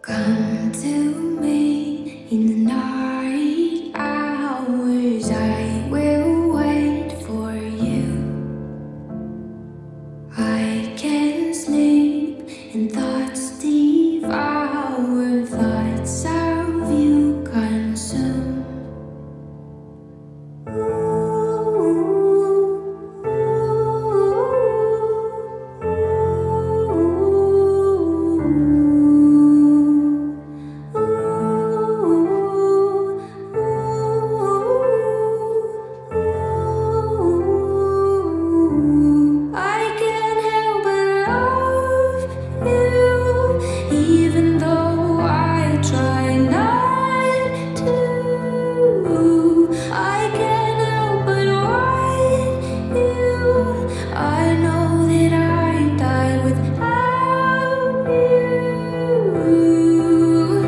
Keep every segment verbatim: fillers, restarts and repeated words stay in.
Come to me in the night hours, I will wait for you. I can sleep and thoughts devour, thoughts of you consume. Even though I try not to, I can't help but want you. I know that I die without you.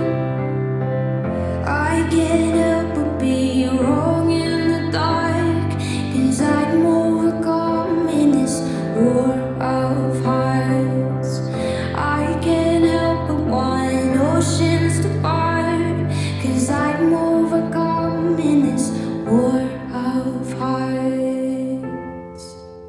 I can't help but be wrong in the dark, 'cause I'm overcome in this war of hearts. I can't help but want oceans to part, 'cause I'm overcome in this war of hearts.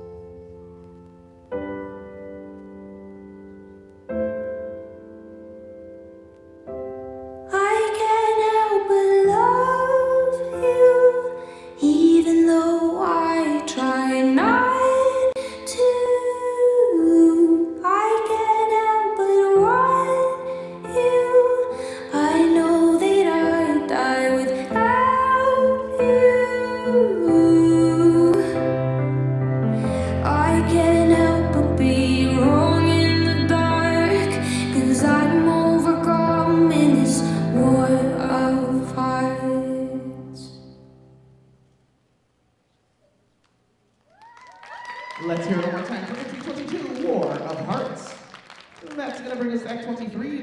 I can't help but love you, even though I try not to. I can't help but want you. I know that I die without you. I can't help but be wrong in the dark, 'cause I'm overcome in this war of hearts. Let's hear it one more time for the twenty twenty-two War of Hearts. And that's going to bring us to Act twenty-three.